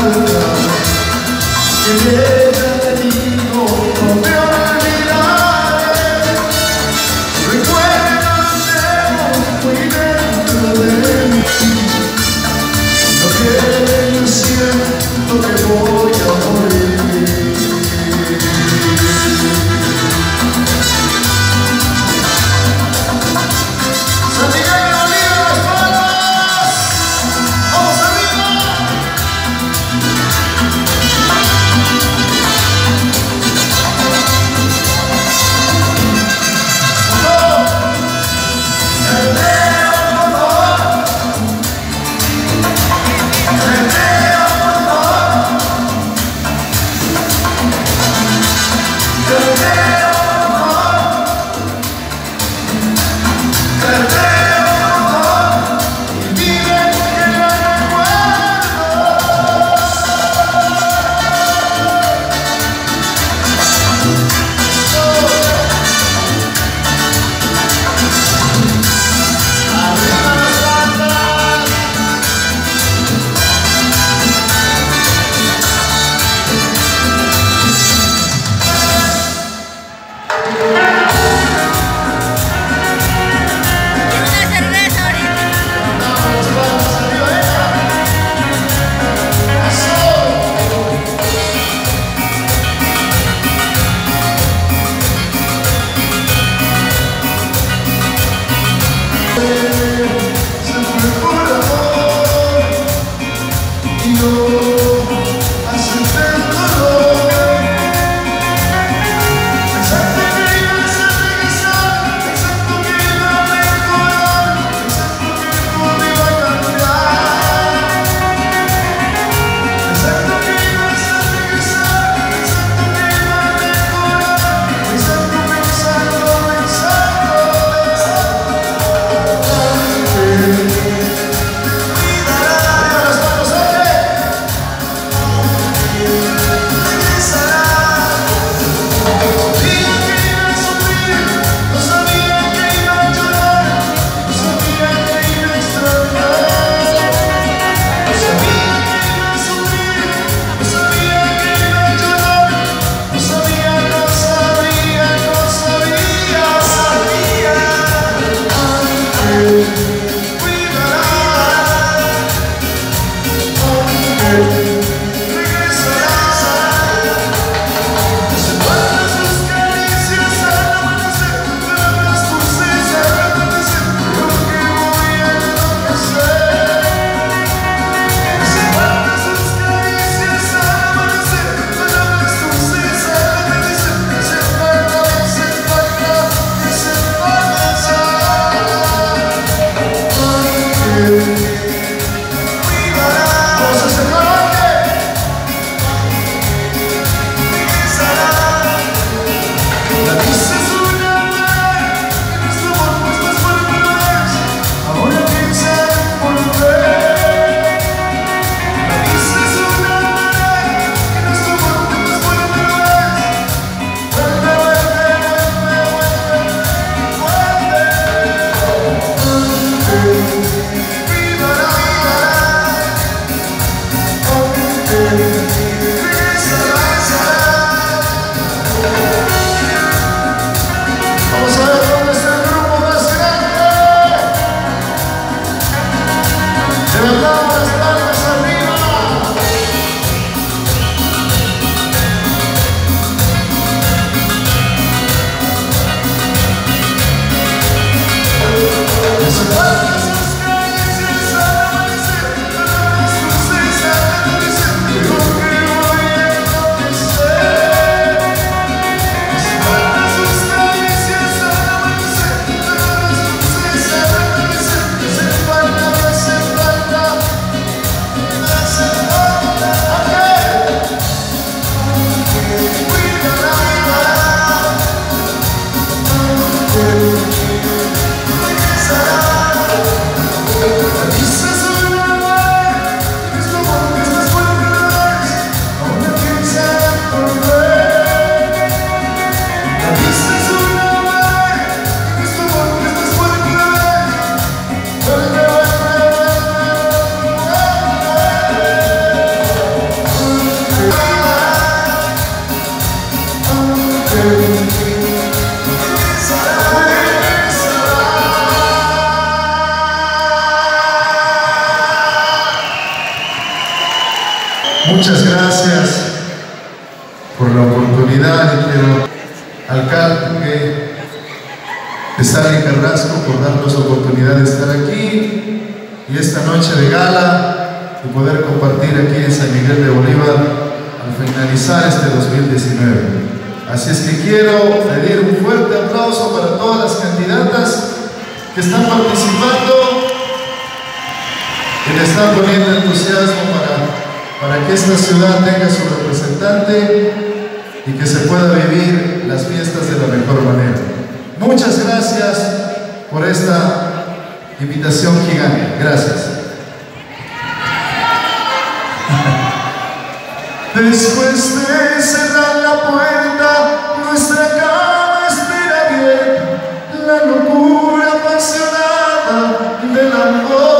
que ella te dijo no me olvidaré. Recuerdos llevo muy dentro de mí, lo que yo siento que voy a morir. San Miguel de Bolívar, Las Palmas, ¡vamos arriba! Muchas gracias por la oportunidad y quiero al alcalde de Stanley Carrasco por darnos la oportunidad de estar aquí y esta noche de gala y poder compartir aquí en San Miguel de Bolívar al finalizar este 2019. Así es que quiero pedir un fuerte aplauso para todas las candidatas que están participando y le están poniendo entusiasmo para que esta ciudad tenga su representante y que se pueda vivir las fiestas de la mejor manera. Muchas gracias por esta invitación gigante. Gracias. Después de cerrar la puerta, nuestra cama espera bien la locura apasionada del amor.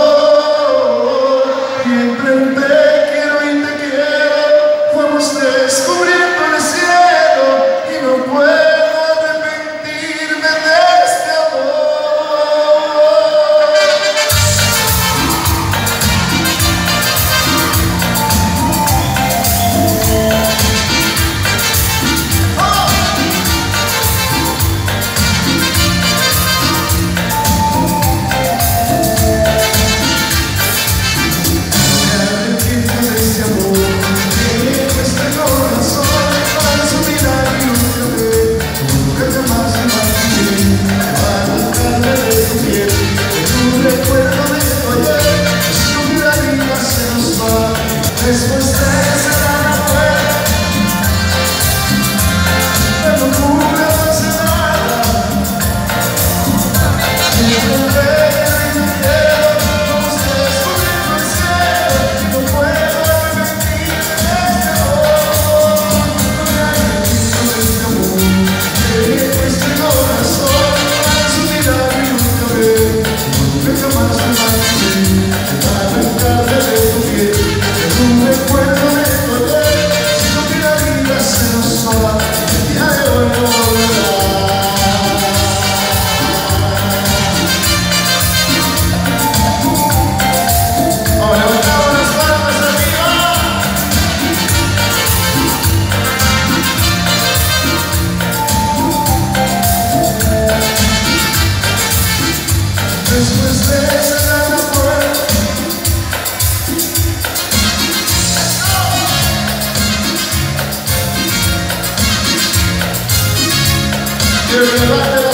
Y entre un te quiero y te quiero, fuimos descubriendo el cielo y no puedo arrepentirme de este amor. Después de cerrar la puerta, la locura apasionada, y el rey y el vamos descubriendo el cielo, y no puedo arrepentirme de este amor. No me arrepiento de este amor, que este corazón para su mirar y nunca ver, nunca jamás me imaginé que para arrancarme de tu piel. Un recuerdo de tu ayer, sino que la vida se nos va, el día de hoy no volverá. Ahora levantamos las palmas arriba. Después de cerrar la puerta, quiero que levanten